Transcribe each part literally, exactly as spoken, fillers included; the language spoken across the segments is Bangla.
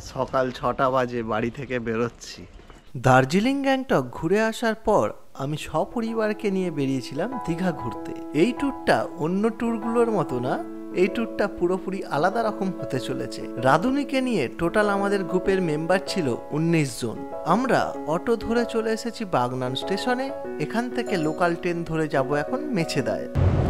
সকাল ছটা বাজে বাড়ি থেকে বেরোচ্ছি। দার্জিলিং গ্যাংটক ঘুরে আসার পর আমি সপরিবারকে নিয়ে বেরিয়েছিলাম দীঘা ঘুরতে। এই ট্যুরটা অন্য ট্যুরগুলোর মতো না, এই ট্যুরটা পুরোপুরি আলাদা রকম হতে চলেছে। রাধুনিকে নিয়ে টোটাল আমাদের গ্রুপের মেম্বার ছিল উনিশ জন। আমরা অটো ধরে চলে এসেছি বাগনান স্টেশনে। এখান থেকে লোকাল ট্রেন ধরে যাব এখন মেছেদায়।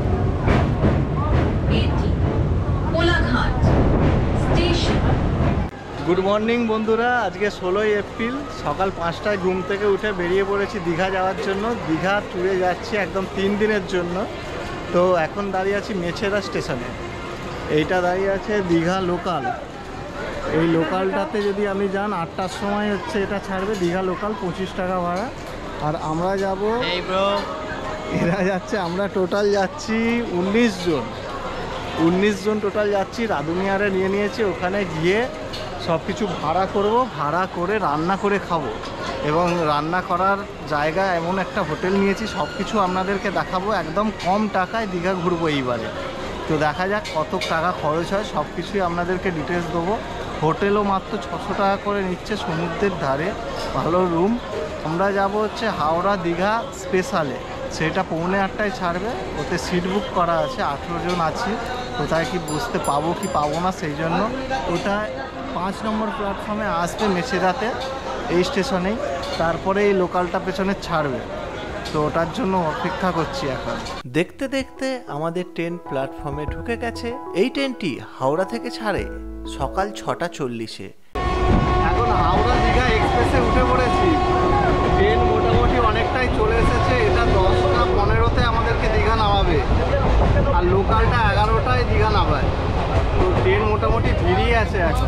গুড মর্নিং বন্ধুরা, আজকে ষোলোই এপ্রিল সকাল পাঁচটায় ঘুম থেকে উঠে বেরিয়ে পড়েছি দীঘা যাওয়ার জন্য। দীঘা ট্যুরে যাচ্ছি একদম তিন দিনের জন্য। তো এখন দাঁড়িয়ে আছি মেছেদা স্টেশনে। এইটা দাঁড়িয়ে আছে দীঘা লোকাল। এই লোকালটাতে যদি আমি যান আটটার সময় হচ্ছে এটা ছাড়বে দীঘা লোকাল, পঁচিশ টাকা ভাড়া। আর আমরা যাব, এরা যাচ্ছে, আমরা টোটাল যাচ্ছি উনিশ জন উনিশ জন টোটাল যাচ্ছি। রাধুনিয়ারে নিয়ে নিয়েছি, ওখানে গিয়ে সব কিছু ভাড়া করব, ভাড়া করে রান্না করে খাবো। এবং রান্না করার জায়গা এমন একটা হোটেল নিয়েছি, সব কিছু আপনাদেরকে দেখাবো। একদম কম টাকায় দীঘা ঘুরবো এইবারে। তো দেখা যাক কত টাকা খরচ হয়, সব কিছুই আপনাদেরকে ডিটেলস দেবো। হোটেলও মাত্র ছশো টাকা করে নিচ্ছে, সমুদ্রের ধারে, ভালো রুম। আমরা যাব হচ্ছে হাওড়া দীঘা স্পেশালে, সেটা পৌনে আটটায় ছাড়বে। ওতে সিট বুক করা আছে, আঠেরো জন আছি। কোথায় কি বসতে পাবো কি পাবো না সেই জন্য ওটা পাঁচ নম্বর প্ল্যাটফর্মে আসবে মেছেদাতে, এই স্টেশনেই। তারপরে এই লোকালটা পেছনে ছাড়বে, তো ওটার জন্য অপেক্ষা করছি এখন। দেখতে দেখতে আমাদের ট্রেন প্ল্যাটফর্মে ঢুকে গেছে। এই ট্রেনটি হাওড়া থেকে ছাড়ে সকাল ছটা চল্লিশে। এখন হাওড়া দীঘা এক্সপ্রেসে উঠে পড়েছি। ট্রেন মোটামুটি অনেকটাই চলে এসেছে। এটা দশটা পনেরোতে আমাদেরকে দীঘা নামাবে, আর লোকালটা এগারোটায় দীঘা নামায়। তো ট্রেন মোটামুটি ভিড়ই আছে এখন।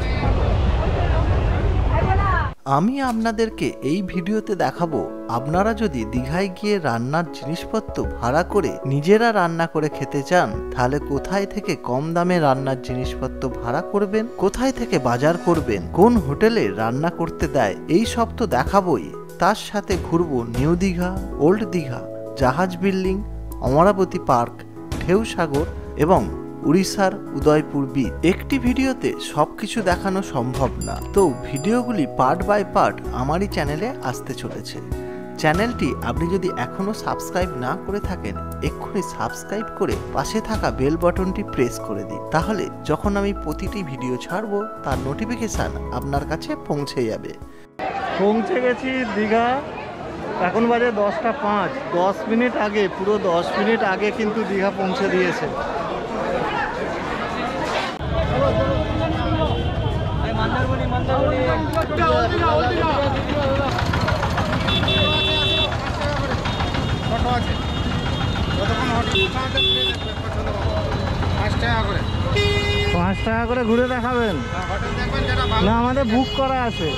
আমি আপনাদেরকে এই ভিডিওতে দেখাবো, আপনারা যদি দীঘায় গিয়ে রান্নার জিনিসপত্র ভাড়া করে নিজেরা রান্না করে খেতে চান, তাহলে কোথায় থেকে কম দামে রান্নার জিনিসপত্র ভাড়া করবেন, কোথায় থেকে বাজার করবেন, কোন হোটেলে রান্না করতে দেয়, এই সব তো দেখাবোই। তার সাথে ঘুরবো নিউ দীঘা, ওল্ড দীঘা, জাহাজ বিল্ডিং, অমরাবতী পার্ক, ঢেউ সাগর এবং উড়িষ্যার উদয়পুর বিচ। একটি ভিডিওতে সবকিছু দেখানো সম্ভব না, তো ভিডিওগুলি পার্ট বাই পার্ট আমারই চ্যানেলে আসতে চলেছে। চ্যানেলটি আপনি যদি এখনো সাবস্ক্রাইব না করে থাকেন, এক্ষুনি সাবস্ক্রাইব করে পাশে থাকা বেল বাটনটি প্রেস করে দিন, তাহলে যখন আমি প্রতিটি ভিডিও ছাড়বো তার নোটিফিকেশান আপনার কাছে পৌঁছে যাবে। পৌঁছে গেছি দীঘা, এখন বাজে দশটা পাঁচ। দশ মিনিট আগে, পুরো দশ মিনিট আগে কিন্তু দীঘা পৌঁছে দিয়েছে। পাঁচ টাকা করে ঘুরে দেখাবেন না? আমাদের বুক করা আছে।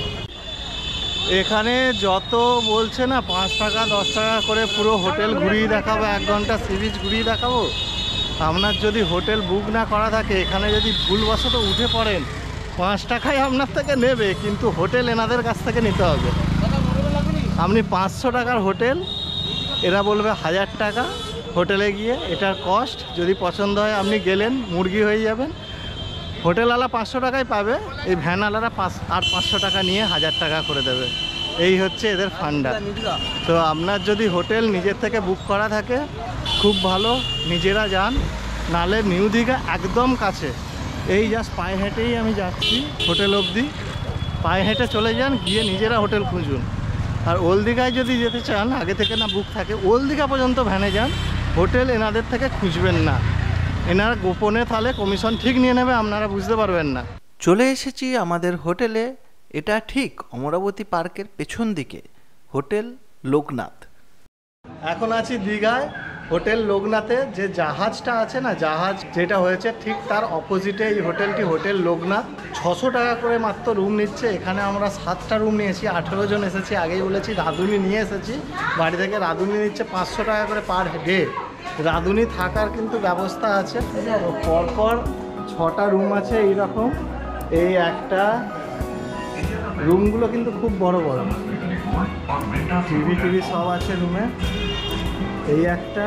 এখানে যত বলছে না পাঁচ টাকা দশ টাকা করে পুরো হোটেল ঘুরিয়ে দেখাবো, এক ঘন্টা সি বিচ ঘুরিয়ে দেখাবো। আপনার যদি হোটেল বুক না করা থাকে, এখানে যদি ভুলবশত উঠে পড়েন, পাঁচ টাকায় আপনার থেকে নেবে, কিন্তু হোটেল এনাদের কাছ থেকে নিতে হবে। আপনি পাঁচশো টাকার হোটেল, এরা বলবে হাজার টাকা হোটেলে গিয়ে, এটার কস্ট। যদি পছন্দ হয় আপনি গেলেন, মুরগি হয়ে যাবেন। হোটেলওয়ালা পাঁচশো টাকায় পাবে, এই ভ্যানওয়ালারা পাঁচ আর পাঁচশো টাকা নিয়ে হাজার টাকা করে দেবে। এই হচ্ছে এদের ফান্ডা। তো আপনার যদি হোটেল নিজের থেকে বুক করা থাকে খুব ভালো, নিজেরা যান। নালে নিউ দীঘা একদম কাছে, এই জাস্ট পায়ে হেঁটেই আমি যাচ্ছি হোটেল অবধি। পায়ে হেঁটে চলে যান, গিয়ে নিজেরা হোটেল খুঁজুন। আর ওল্ড দীঘায় যদি যেতে চান, আগে থেকে না বুক থাকে, ওল্ড দীঘা পর্যন্ত ভ্যানে যান, হোটেল এনাদের থেকে খুঁজবেন না। এনারা গোপনে তাহলে কমিশন ঠিক নিয়ে নেবে, আপনারা বুঝতে পারবেন না। চলে এসেছি আমাদের হোটেলে। এটা ঠিক অমরাবতী পার্কের পেছন দিকে, হোটেল লোকনাথ। এখন আছি দীঘায় হোটেল লোকনাথে। যে জাহাজটা আছে না, জাহাজ যেটা হয়েছে ঠিক তার অপোজিটে এই হোটেলটি, হোটেল লোকনাথ। ছশো টাকা করে মাত্র রুম নিচ্ছে। এখানে আমরা সাতটা রুম নিয়েছি, আঠেরো জন এসেছি। আগেই বলেছি রাঁধুনি নিয়ে এসেছি বাড়ি থেকে। রাঁধুনি নিচ্ছে পাঁচশো টাকা করে পার ডে। রাঁধুনি থাকার কিন্তু ব্যবস্থা আছে। পরপর ছটা রুম আছে এইরকম। এই একটা রুমগুলো কিন্তু খুব বড় বড়, টিভি টিভি সব আছে রুমে। এই একটা,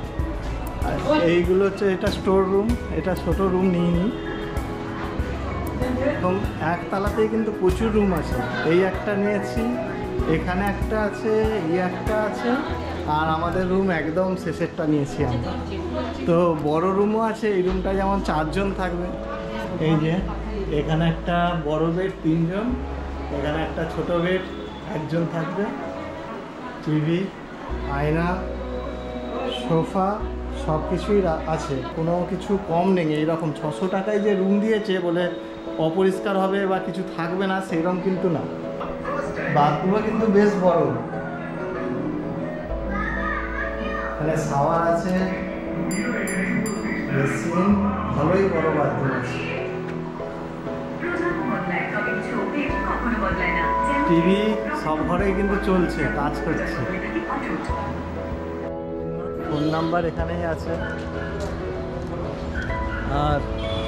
এইগুলো হচ্ছে, এটা স্টোর রুম। এটা ছোট রুম নিয়ে নিই। এবং একতলাতেই কিন্তু প্রচুর রুম আছে। এই একটা নিয়েছি, এখানে একটা আছে, এই একটা আছে, আর আমাদের রুম একদম শেষেরটা নিয়েছি আমরা। তো বড় রুমও আছে, এই রুমটা যেমন চারজন থাকবে। এই যে এখানে একটা বড় বেড তিনজন, এখানে একটা ছোট বেড একজন থাকবে, টিভি, আয়না, সোফা সব কিছুই আছে, কোনো কিছু কম নেই। এইরকম ছশো টাকায় যে রুম দিয়েছে বলে অপরিষ্কার হবে বা কিছু থাকবে না সেরকম কিন্তু না। বাথরুমও কিন্তু বেশ বড়, এখানে শাওয়ার আছে, বেসিন, ভালোই বড় বাথরুম আছে। টিভি সব ঘরেই কিন্তু চলছে, কাজ করছে। ফোন নাম্বার এখানেই আছে। আর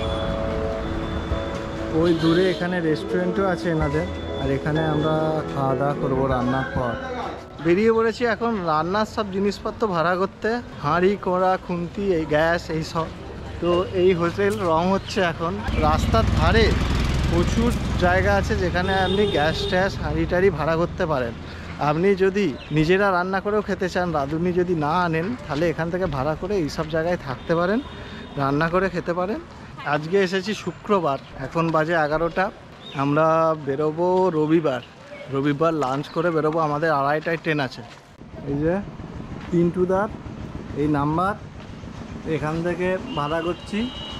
ওই দূরে এখানে রেস্টুরেন্টও আছে এনাদের, আর এখানে আমরা খাওয়া দাওয়া করবো রান্নার পর। বেরিয়ে পড়েছি এখন রান্নার সব জিনিসপত্র ভাড়া করতে, হাঁড়ি, কড়া, খুন্তি, এই গ্যাস, এই সব। তো এই হোটেল রং হচ্ছে এখন। রাস্তার ধারে প্রচুর জায়গা আছে যেখানে আপনি গ্যাস ট্যাস, হাঁড়ি টাড়ি ভাড়া করতে পারেন। আপনি যদি নিজেরা রান্না করেও খেতে চান, রাঁধুনি যদি না আনেন, তাহলে এখান থেকে ভাড়া করে এইসব জায়গায় থাকতে পারেন, রান্না করে খেতে পারেন। আজকে এসেছি শুক্রবার, এখন বাজে এগারোটা। আমরা বেরোবো রবিবার, রবিবার লাঞ্চ করে বেরোবো। আমাদের আড়াইটায় ট্রেন আছে। এই যে পিন্টুদার এই নাম্বার, এখান থেকে ভাড়া করছি।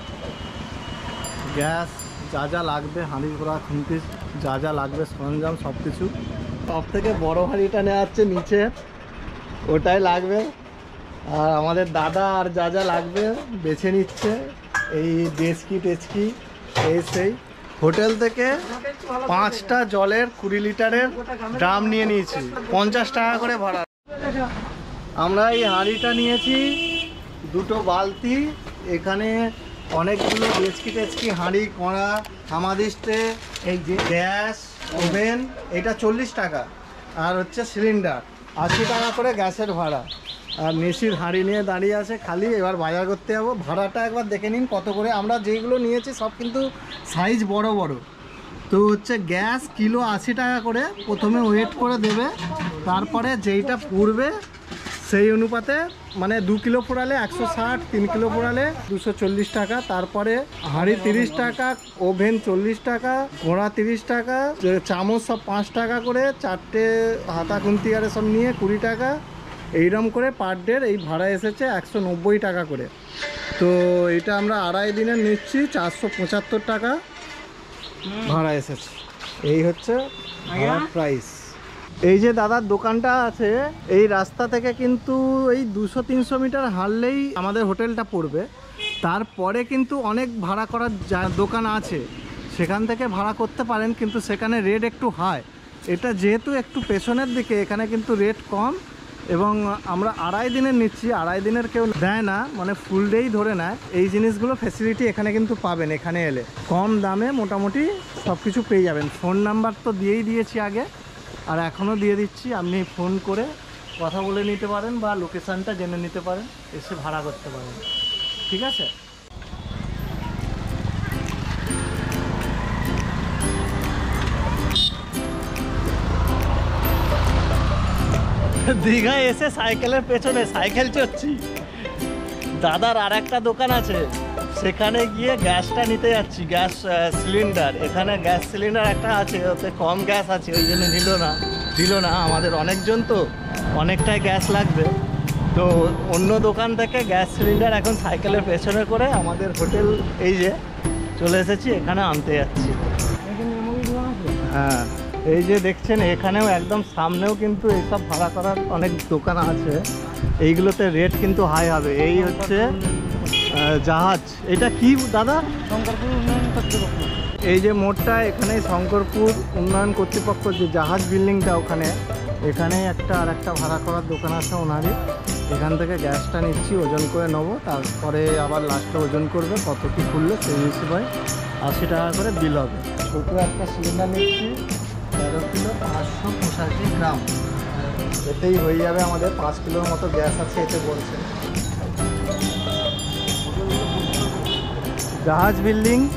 গ্যাস যা যা লাগবে, হাঁড়ি কড়া, খুন্তি, যা যা লাগবে সরঞ্জাম সব কিছু। সব থেকে বড়ো হাঁড়িটা নেওয়া হচ্ছে নিচে, ওটাই লাগবে। আর আমাদের দাদা আর যা যা লাগবে বেছে নিচ্ছে, এই ডেচকি টেচকি এই সেই। হোটেল থেকে পাঁচটা জলের কুড়ি লিটারের ড্রাম নিয়ে নিয়েছি, পঞ্চাশ টাকা করে ভাড়া। আমরা এই হাঁড়িটা নিয়েছি, দুটো বালতি, এখানে অনেকগুলো ডেচকি টেচকি, হাঁড়ি, কড়া, হামাদিস্টে, এই যে গ্যাস ওভেন, এটা চল্লিশ টাকা। আর হচ্ছে সিলিন্ডার আশি টাকা করে গ্যাসের ভাড়া। আর মেশির হাঁড়ি নিয়ে দাঁড়িয়ে আছে খালি, এবার বাজার করতে যাবো। ভাড়াটা একবার দেখে নিন কত করে। আমরা যেগুলো নিয়েছি সব কিন্তু সাইজ বড় বড়। তো হচ্ছে গ্যাস কিলো আশি টাকা করে, প্রথমে ওয়েট করে দেবে, তারপরে যেইটা পুড়বে সেই অনুপাতে, মানে দু কিলো পোড়ালে একশো ষাট, তিন কিলো পোড়ালে দুশো চল্লিশ টাকা। তারপরে হাঁড়ি তিরিশ টাকা, ওভেন চল্লিশ টাকা, ঘোড়া তিরিশ টাকা, চামচ সব পাঁচ টাকা করে, চারটে হাতা খুন্তি আরে সব নিয়ে কুড়ি টাকা। এইরকম করে পার ডের এই ভাড়া এসেছে একশো নব্বই টাকা করে। তো এটা আমরা আড়াই দিনের নিচ্ছি, চারশো পঁচাত্তর টাকা ভাড়া এসেছে। এই হচ্ছে ভাড়ার প্রাইস। এই যে দাদার দোকানটা আছে, এই রাস্তা থেকে কিন্তু এই দুশো তিনশো মিটার হাঁটলেই আমাদের হোটেলটা পড়বে। তারপরে কিন্তু অনেক ভাড়া করার দোকান আছে, সেখান থেকে ভাড়া করতে পারেন, কিন্তু সেখানে রেট একটু হাই। এটা যেহেতু একটু পেছনের দিকে, এখানে কিন্তু রেট কম। এবং আমরা আড়াই দিনের নিচ্ছি, আড়াই দিনের কেউ দেয় না, মানে ফুল ডেই ধরে নেয়। এই জিনিসগুলো ফ্যাসিলিটি এখানে কিন্তু পাবেন, এখানে এলে কম দামে মোটামুটি সব কিছু পেয়ে যাবেন। ফোন নাম্বার তো দিয়েই দিয়েছি আগে, আর এখনও দিয়ে দিচ্ছি। আপনি ফোন করে কথা বলে নিতে পারেন বা লোকেশানটা জেনে নিতে পারেন, এসে ভাড়া করতে পারেন। ঠিক আছে? দীঘায় এসে সাইকেলের পেছনে সাইকেল চড়ছি। দাদার আর একটা দোকান আছে, সেখানে গিয়ে গ্যাসটা নিতে যাচ্ছি, গ্যাস সিলিন্ডার। এখানে গ্যাস সিলিন্ডার একটা আছে, ওতে কম গ্যাস আছে, ওই জন্য নিল না দিল না আমাদের অনেকজন তো অনেকটাই গ্যাস লাগবে। তো অন্য দোকান থেকে গ্যাস সিলিন্ডার এখন সাইকেলের পেছনে করে আমাদের হোটেল এই যে চলে এসেছি, এখানে আনতে যাচ্ছি। হ্যাঁ, এই যে দেখছেন এখানেও একদম সামনেও কিন্তু এইসব ভাড়া করার অনেক দোকান আছে। এইগুলোতে রেট কিন্তু হাই হবে। এই হচ্ছে জাহাজ, এটা কি দাদা? শঙ্করপুর উন্নয়ন কর্তৃপক্ষ। এই যে মোড়টা, এখানে শঙ্করপুর উন্নয়ন কর্তৃপক্ষ যে জাহাজ বিল্ডিংটা, ওখানে এখানে একটা আর একটা ভাড়া করার দোকান আছে ওনারই। এখান থেকে গ্যাসটা নিচ্ছি, ওজন করে নেবো, তারপরে আবার লাস্টে ওজন করবে কত কী খুললে সেই হিসেবে আশি টাকা করে বিল হবে। ছোটো একটা সিলিন্ডার নিচ্ছি, তেরো কিলো পাঁচশো পঁচাশি গ্রাম, এতেই হয়ে যাবে আমাদের। পাঁচ কিলোর মতো গ্যাস আছে এতে বলছে। জাহাজ বিল্ডিং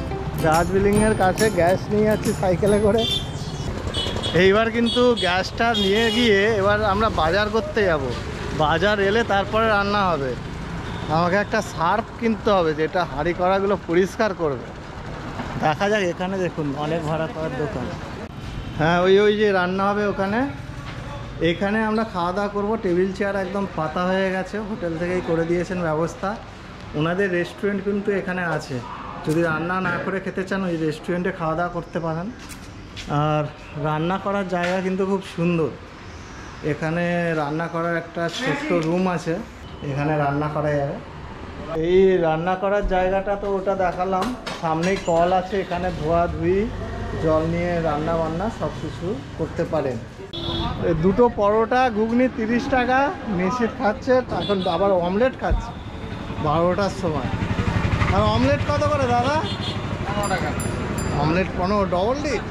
দার্জিলিংয়ের কাছে গ্যাস নিয়ে যাচ্ছি সাইকেলে করে। এইবার কিন্তু গ্যাসটা নিয়ে গিয়ে এবার আমরা বাজার করতে যাব। বাজার এলে তারপরে রান্না হবে। আমাকে একটা সার্ফ কিনতে হবে যেটা হাঁড়ি কড়াগুলো পরিষ্কার করবে। দেখা যাক। এখানে দেখুন অনেক ভাড়া করার দোকান। হ্যাঁ, ওই ওই যে রান্না হবে ওখানে। এখানে আমরা খাওয়া দাওয়া করবো। টেবিল চেয়ার একদম পাতা হয়ে গেছে, হোটেল থেকেই করে দিয়েছেন ব্যবস্থা। ওনাদের রেস্টুরেন্ট কিন্তু এখানে আছে, যদি রান্না না করে খেতে চান ওই রেস্টুরেন্টে খাওয়া দাওয়া করতে পারেন। আর রান্না করার জায়গা কিন্তু খুব সুন্দর। এখানে রান্না করার একটা ছোট্ট রুম আছে, এখানে রান্না করা যাবে। এই রান্না করার জায়গাটা তো ওটা দেখালাম, সামনেই কল আছে, এখানে ধোয়া ধুই জল নিয়ে রান্না বান্না সব কিছু করতে পারেন। দুটো পরোটা ঘুগনি তিরিশ টাকা, নিশ্চিত খাচ্ছে। এখন আবার অমলেট খাচ্ছে বারোটার সময়। আর অমলেট কত করে দাদা? পনেরো টাকা অমলেট। পনেরো ডবল ডিম,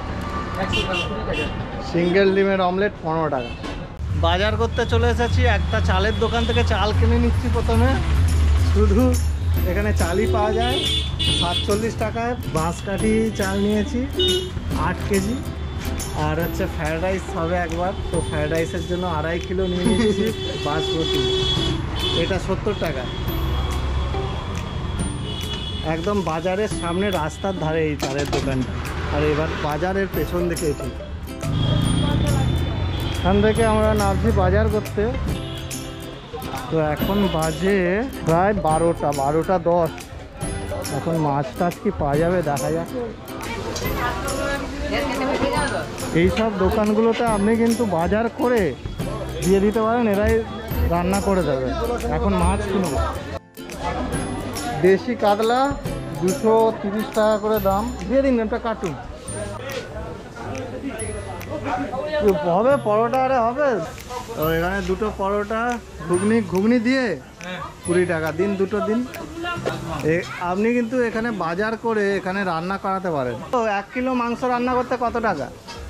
সিঙ্গেল ডিমের অমলেট পনেরো টাকা। বাজার করতে চলে এসেছি। একটা চালের দোকান থেকে চাল কিনে নিচ্ছি প্রথমে। শুধু এখানে চালই পাওয়া যায় সাতচল্লিশ টাকায়। বাঁশকাঠি চাল নিয়েছি আট কেজি। আর হচ্ছে ফ্রায়েড রাইস হবে একবার, তো ফ্রায়েড রাইসের জন্য আড়াই কিলো নিয়ে নিচ্ছি বাসমতি। এটা সত্তর টাকা। একদম বাজারের সামনে রাস্তার ধারে এই চালের দোকানটা। আর এবার বাজারের পেছন দিকে এটি। এখান থেকে আমরা নামছি বাজার করতে। তো এখন বাজে প্রায় বারোটা বারোটা দশ। এখন মাছ টাছ কি পাওয়া যাবে দেখা যাক। এইসব দোকানগুলোতে আপনি কিন্তু বাজার করে দিয়ে দিতে পারেন, এরাই রান্না করে দেবে। এখন মাছ কিনবো। দেশি কাতলা দুশো তিরিশ টাকা করে দাম। দিয়ে দিন একটা কার্টুন। হবে পরোটা? আরে হবে। তো এখানে দুটো পরোটা ঘুগনি ঘুগনি দিয়ে কুড়ি টাকা দিন, দুটো দিন। আপনি কিন্তু এখানে বাজার করে এখানে রান্না করাতে পারেন। তো এক কিলো মাংস রান্না করতে কত টাকা?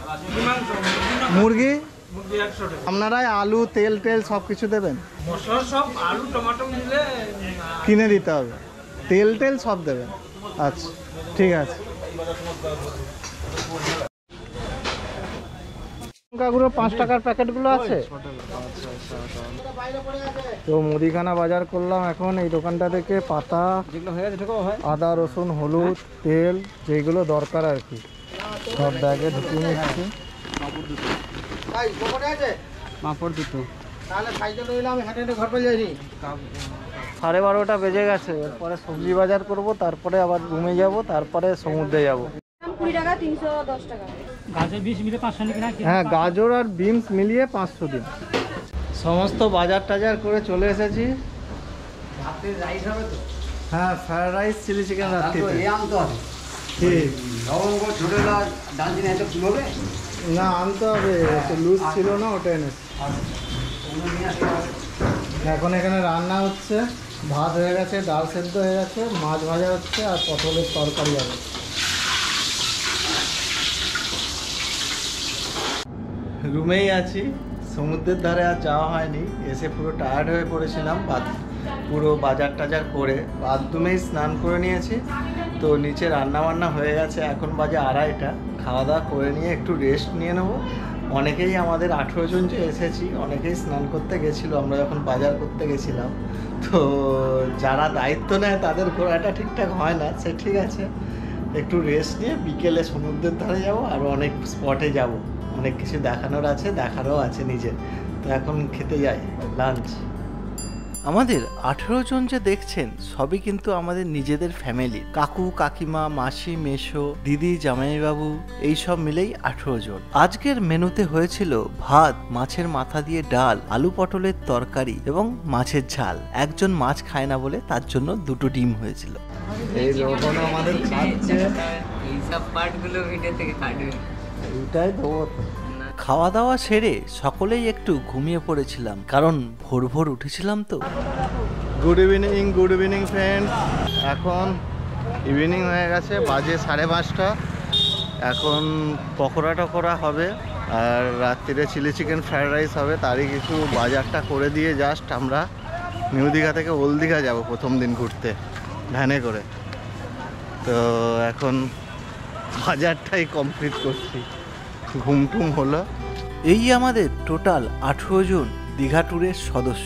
মুরগি আপনারাই আলু তেল টেল সব কিছু দেবেন? কিনে দিতে হবে, তেল টেল সব দেবেন। আচ্ছা ঠিক আছে। লঙ্কাগুলো পাঁচ টাকার প্যাকেটগুলো আছে। তো মুদিখানা বাজার করলাম এখন এই দোকানটা থেকে। পাতা, আদা রসুন হলুদ তেল যেগুলো দরকার আর কি সব ব্যাগে ঢুকিয়ে নিচ্ছি। সাড়ে বারোটা বেজে গেছে। এরপরে সবজি বাজার করব, তারপরে আবার রুমে যাব, তারপরে সমুদ্রে যাব। হ্যাঁ, গাজর আর বিনস মিলিয়ে পাঁচশো দিন। সমস্ত বাজার টাজার করে চলে এসেছি। হ্যাঁ, ফ্রায়েড রাইস চিলি চিকেন রাত্রিতে। না আনতে হবে, লুজ ছিল না, ওটা এনেছি। এখন এখানে রান্না হচ্ছে। ভাত হয়ে গেছে, ডাল সেদ্ধ হয়ে গেছে, মাছ ভাজা হচ্ছে, আর পটলের তরকারি হবে। রুমেই আছি, সমুদ্রের ধারে আর যাওয়া হয়নি। এসে পুরো টায়ার্ড হয়ে পড়েছিলাম। পুরো বাজার টাজার করে বাথরুমেই স্নান করে নিয়েছি। তো নিচে রান্না বান্না হয়ে গেছে, এখন বাজে আড়াইটা। খাওয়া দাওয়া করে নিয়ে একটু রেস্ট নিয়ে নেবো। অনেকেই আমাদের আঠেরো জন যে এসেছি অনেকেই স্নান করতে গেছিলো আমরা যখন বাজার করতে গেছিলাম। তো যারা দায়িত্ব নেয় তাদের ঘোরাটা ঠিকঠাক হয় না, সে ঠিক আছে। একটু রেস্ট নিয়ে বিকেলে সমুদ্রের ধারে যাব, আর অনেক স্পটে যাব, অনেক কিছু দেখানোর আছে, দেখারও আছে নিজের। তো এখন খেতে যাই লাঞ্চ। আমাদের আঠেরো জন যে দেখছেন সবই কিন্তু আমাদের নিজেদের ফ্যামিলি। কাকু কাকিমা মাসি মেশো দিদি জামাইবাবু এইসব মিলেই আঠেরো জন। আজকের মেনুতে হয়েছিল ভাত, মাছের মাথা দিয়ে ডাল, আলু পটলের তরকারি এবং মাছের ঝাল। একজন মাছ খায় না বলে তার জন্য দুটো ডিম হয়েছিল। এই রোহন আমাদের খাচ্ছে, এইসব পার্টগুলো ভিডিও থেকে কাটবে, এইটাই দেবো। খাওয়া দাওয়া সেরে সকলেই একটু ঘুমিয়ে পড়েছিলাম, কারণ ভোর ভোর উঠেছিলাম তো। Good evening good evening friends. এখন ইভিনিং হয়ে গেছে, বাজে সাড়ে পাঁচটা। এখন পকোড়া টকোড়া হবে, আর রাত্রিরে চিলি চিকেন ফ্রায়েড রাইস হবে। তারই কিছু বাজারটা করে দিয়ে জাস্ট আমরা নিউ দীঘা থেকে ওল্ড দীঘা যাবো প্রথম দিন ঘুরতে ভ্যানে করে। তো এখন বাজারটাই কমপ্লিট করছি, ঘুম টুম হলো। এই আমাদের টোটাল আঠেরো জন দীঘা ট্যুরের সদস্য।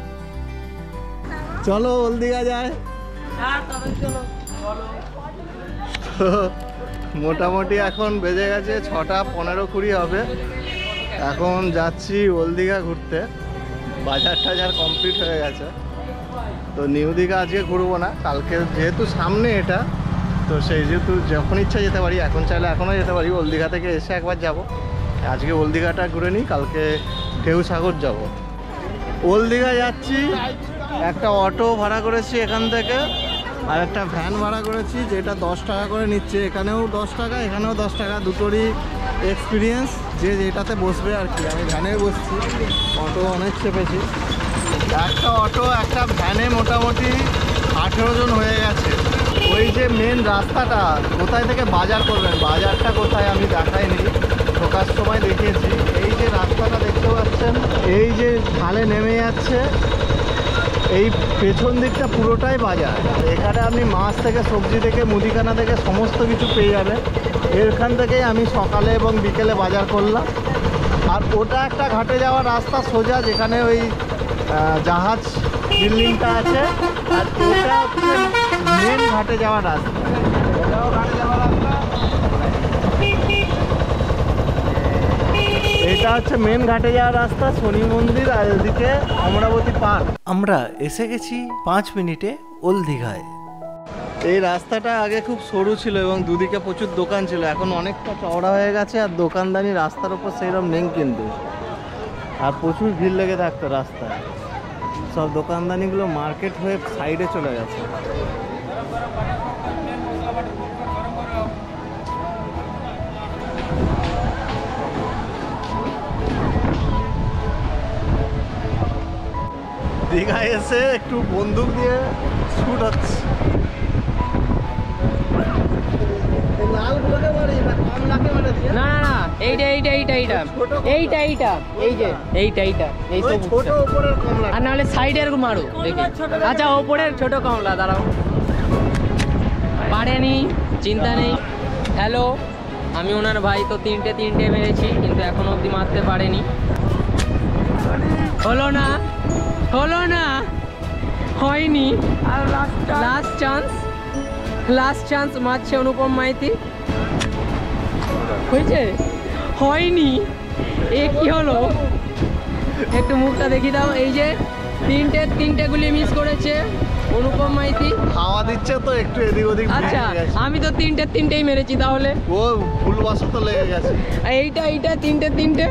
চলো ওল দীঘা যায়। মোটামুটি এখন বেজে গেছে ছটা পনেরো কুড়ি হবে, এখন যাচ্ছি ওল দীঘা ঘুরতে। বাজার টাজার কমপ্লিট হয়ে গেছে, তো নিউ দীঘা আজকে ঘুরবো না, কালকে যেহেতু সামনে এটা, তো সেই যেহেতু যখন ইচ্ছা যেতে পারি, এখন চাইলে এখনও যেতে পারি। ওল দীঘা থেকে এসে একবার যাব, আজকে ওল দীঘাটা ঘুরে নিই, কালকে ঢেউ সাগর যাব। ওল দীঘা যাচ্ছি, একটা অটো ভাড়া করেছি এখান থেকে, আর একটা ভ্যান ভাড়া করেছি যেটা দশ টাকা করে নিচ্ছে। এখানেও দশ টাকা, এখানেও দশ টাকা, দুটোরই এক্সপিরিয়েন্স, যে যেটাতে বসবে আর কি। আমি ভ্যানে বসছি, অটো অনেক চেপেছি। একটা অটো একটা ভ্যানে মোটামুটি আঠেরো জন হয়ে গেছে। ওই যে মেন রাস্তাটা, কোথায় থেকে বাজার করবেন, বাজারটা কোথায় আমি দেখাইনি, ঢোকার সময় দেখিয়েছি। এই যে রাস্তাটা দেখতে পাচ্ছেন, এই যে ঢালে নেমে যাচ্ছে, এই পেছন দিকটা পুরোটাই বাজার। এখানে আপনি মাছ থেকে সবজি থেকে মুদিখানা থেকে সমস্ত কিছু পেয়ে যাবেন। এখান থেকেই আমি সকালে এবং বিকেলে বাজার করলাম। আর ওটা একটা ঘাটে যাওয়ার রাস্তা সোজা, যেখানে ওই জাহাজ বিল্ডিংটা আছে, আর ওটা হচ্ছে মেন ঘাটে যাওয়ার রাস্তা। ওটাও ঘাটে যাওয়ার রাস্তা, এটা হচ্ছে মেন ঘাটে যাওয়ার রাস্তা, শনি মন্দির, আর এদিকে অমরাবতী পার্ক। আমরা এসে গেছি পাঁচ মিনিটে ওল দীঘায়। এই রাস্তাটা আগে খুব সরু ছিল এবং দুদিকে প্রচুর দোকান ছিল, এখন অনেকটা চওড়া হয়ে গেছে, আর দোকানদানি রাস্তার উপর সেইরকম নেই কিন্তু, আর প্রচুর ভিড় লেগে থাকতো রাস্তায়। সব দোকানদানিগুলো মার্কেট হয়ে সাইডে চলে গেছে। দীঘায় এসে একটু বন্দুক দিয়ে শুট হচ্ছে। না না না, এইটা এইটা এইটা এইটা এইটা এইটা এই যে এইটা এইটা এই তো ছোট উপরের কমলা, আর নাহলে সাইডে এরকম মারো দেখি। আচ্ছা ওপরের ছোট কমলা, দাঁড়াও, পারেনি, চিন্তা নেই। হ্যালো, আমি ওনার ভাই। তো তিনটে তিনটে মেরেছি, কিন্তু এখনো অবধি মারতে পারেনি। হলো না, হলো না, হয়নি। আর লাস্ট চান্স, লাস্ট চান্স মারছে অনুপম মাইতি। হয়েছে, হয়নি। এ কি হলো, একটু মুখটা দেখি দাও। এই যে তিনটে তিনটে গুলি মিস করেছে অনুপম মাইতি। হাওয়া দিচ্ছে তো একটু এদিক ওদিক। আচ্ছা, আমি তো তিনটে তিনটেই মেরেছি, তাহলে ও ভুলবশত লেগে গেছে। এইটা এইটা তিনটে তিনটে।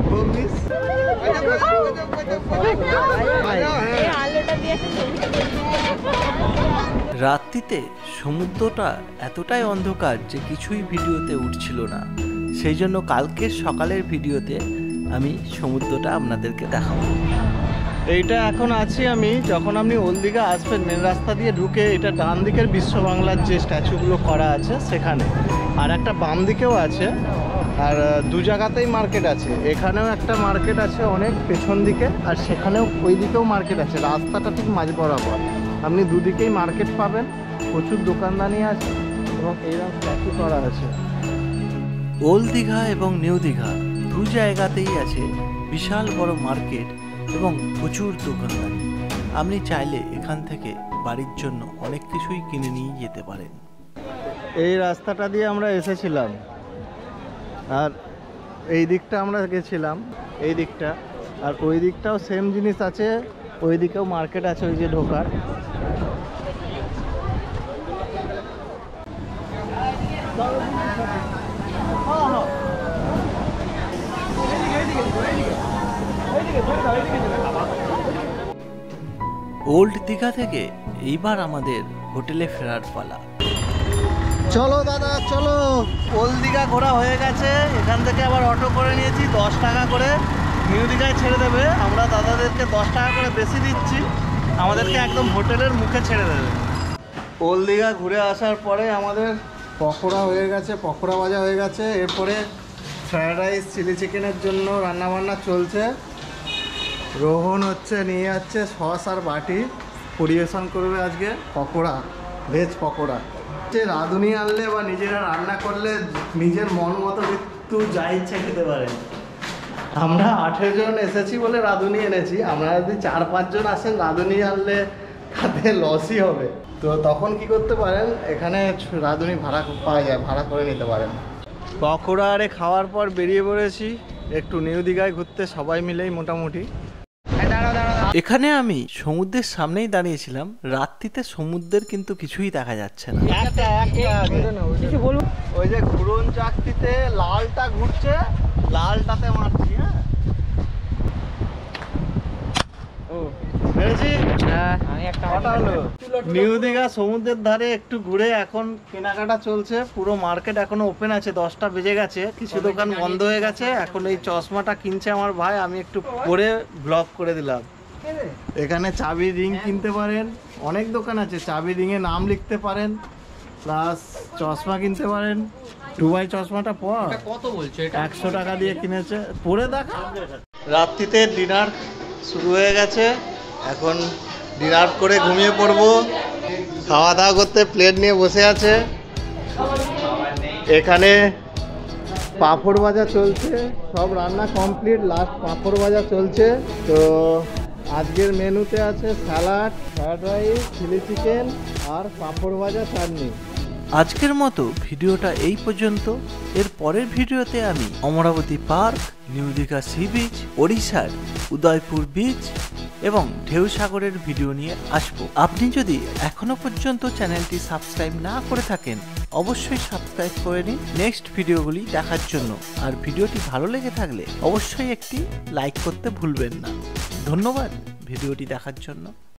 রাত্রিতে সমুদ্রটা এতটাই অন্ধকার যে কিছুই ভিডিওতে উঠছিল না, সেই জন্য কালকের সকালের ভিডিওতে আমি সমুদ্রটা আপনাদেরকে দেখাবো। এইটা এখন আছি আমি, যখন আপনি ওল দীঘা আসবেন মেন রাস্তা দিয়ে ঢুকে, এটা ডান দিকের বিশ্ব বাংলার যে স্ট্যাচুগুলো করা আছে সেখানে, আর একটা বাম দিকেও আছে, আর দু জায়গাতেই মার্কেট আছে। এখানেও একটা মার্কেট আছে অনেক পেছন দিকে, আর সেখানেও ওই দিকেও মার্কেট আছে। রাস্তাটা ঠিক মাঝ বরাবর, আপনি দুদিকেই মার্কেট পাবেন, প্রচুর দোকানদানি আছে এবং এইরকম স্ট্যাচু করা আছে। ওল দীঘা এবং নিউ দীঘা দু জায়গাতেই আছে বিশাল বড় মার্কেট এবং প্রচুর দোকানদানি। আপনি চাইলে এখান থেকে বাড়ির জন্য অনেক কিছুই কিনে নিয়ে যেতে পারেন। এই রাস্তাটা দিয়ে আমরা এসেছিলাম, আর এই দিকটা আমরা গেছিলাম, এই দিকটা, আর ওই দিকটাও সেম জিনিস আছে, ওই দিকেও মার্কেট আছে, ওই যে ঢোকার। ওল্ড দীঘা থেকে এইবার আমাদের হোটেলে ফেরার পালা। চলো দাদা চলো, ওল্ড দীঘা ঘোরা হয়ে গেছে। এখান থেকে আবার অটো করে নিয়েছি, দশ টাকা করে নিউ দীঘায় ছেড়ে দেবে। আমরা দাদাদেরকে দশ টাকা করে বেশি দিচ্ছি, আমাদেরকে একদম হোটেলের মুখে ছেড়ে দেবে। ওল্ড দীঘা ঘুরে আসার পরে আমাদের পকোড়া হয়ে গেছে, পকোড়া ভাজা হয়ে গেছে। এরপরে ফ্রায়েড রাইস চিলি চিকেনের জন্য রান্নাবান্না চলছে। রোহন হচ্ছে নিয়ে যাচ্ছে সস আর বাটি, পরিবেশন করবে আজকে পকোড়া, ভেজ পকোড়া। রাঁধুনি আনলে বা নিজেরা রান্না করলে নিজের মন মতো কিন্তু যা ইচ্ছা খেতে পারেন। আমরা আঠেরো জন এসেছি বলে রাঁধুনি এনেছি, আমরা যদি চার পাঁচজন আসেন রাঁধুনি আনলে তাতে লসই হবে। তো তখন কি করতে পারেন, এখানে রাঁধুনি ভাড়া পাওয়া যায়, ভাড়া করে নিতে পারেন। পকোড়া আরে খাওয়ার পর বেরিয়ে পড়েছি একটু নিউ দীঘায় ঘুরতে, সবাই মিলেই মোটামুটি। এখানে আমি সমুদ্রের সামনেই দাঁড়িয়েছিলাম, রাত্রিতে সমুদ্রের কিন্তু কিছুই দেখা যাচ্ছে না। একটা একটা কিছু বলুন। ওই যে ঘুরন চাকতিতে লালটা ঘুরছে, লালটাতে মারছি। হ্যাঁ নিউ দীঘা সমুদ্রের ধারে একটু ঘুরে এখন কেনাকাটা চলছে, পুরো মার্কেট এখনো ওপেন আছে, দশটা বেজে গেছে, কিছু দোকান বন্ধ হয়ে গেছে। এখন এই চশমাটা কিনছে আমার ভাই, আমি একটু পরে ব্লগ করে দিলাম। এখানে চাবি রিং কিনতে পারেন, অনেক দোকান আছে, চাবি রিংয়ে নাম লিখতে পারেন, প্লাস চশমা কিনতে পারেন। দুবাই চশমাটা পর কত বলছো? একশো টাকা দিয়ে কিনেছে, পরে দেখা। রাত্রিতে ডিনার শুরু হয়ে গেছে, এখন ডিনার করে ঘুমিয়ে পড়বো। খাওয়া দাওয়া করতে প্লেট নিয়ে বসে আছে। এখানে পাঁপড় ভাজা চলছে, সব রান্না কমপ্লিট, লাস্ট পাঁপড় ভাজা চলছে। তো আজকের মেনুতে আছে salad, fried rice, chilli chicken আর পাঁপড় ভাজা, চাটনি। আজকের মতো ভিডিওটা এই পর্যন্ত। এর পরের ভিডিওতে আমি Amaravati park, new Digha sea beach, ওড়িশার উদয়পুর বিচ এবং ঢেউ সাগরের ভিডিও নিয়ে আসব। আপনি যদি এখনো পর্যন্ত চ্যানেলটি সাবস্ক্রাইব না করে থাকেন, অবশ্যই সাবস্ক্রাইব করে নিন নেক্সট ভিডিওগুলি দেখার জন্য। আর ভিডিওটি ভালো লেগে থাকলে অবশ্যই একটি লাইক করতে ভুলবেন না। ধন্যবাদ ভিডিওটি দেখার জন্য।